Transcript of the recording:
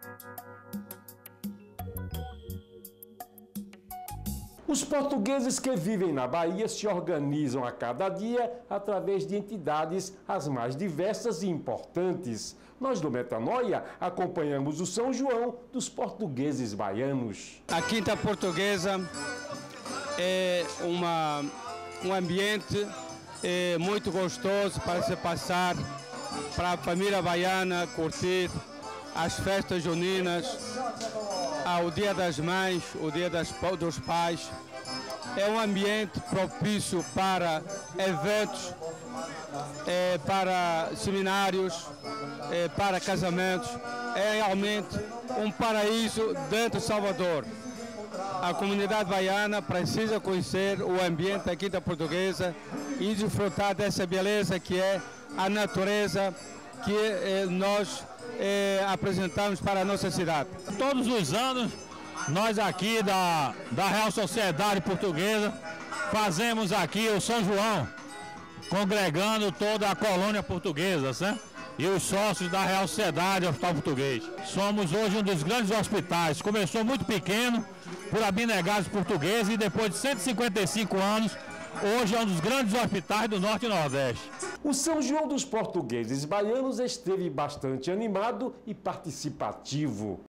Os portugueses que vivem na Bahia se organizam a cada dia através de entidades as mais diversas e importantes. Nós do Metanoia acompanhamos o São João dos portugueses baianos. A Quinta Portuguesa é um ambiente muito gostoso para se passar, para a família baiana curtir as festas juninas, o Dia das Mães, o Dia dos Pais. É um ambiente propício para eventos, para seminários, para casamentos. É realmente um paraíso dentro de Salvador. A comunidade baiana precisa conhecer o ambiente da Quinta Portuguesa e desfrutar dessa beleza que é a natureza que nós apresentamos para a nossa cidade. Todos os anos, nós aqui da Real Sociedade Portuguesa fazemos aqui o São João, congregando toda a colônia portuguesa, né? E os sócios da Real Sociedade Hospital Português. Somos hoje um dos grandes hospitais. Começou muito pequeno, por abnegados portugueses, e depois de 155 anos, hoje é um dos grandes hospitais do Norte e Nordeste. O São João dos portugueses baianos esteve bastante animado e participativo.